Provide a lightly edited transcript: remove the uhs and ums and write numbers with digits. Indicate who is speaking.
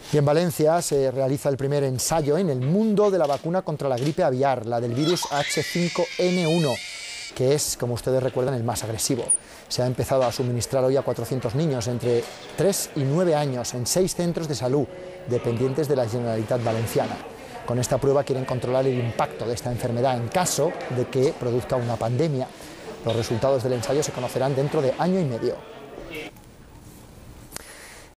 Speaker 1: Y en Valencia se realiza el primer ensayo en el mundo de la vacuna contra la gripe aviar, la del virus H5N1, que es, como ustedes recuerdan, el más agresivo. Se ha empezado a suministrar hoy a 400 niños entre 3 y 9 años en 6 centros de salud dependientes de la Generalitat Valenciana. Con esta prueba quieren controlar el impacto de esta enfermedad en caso de que produzca una pandemia. Los resultados del ensayo se conocerán dentro de año y medio.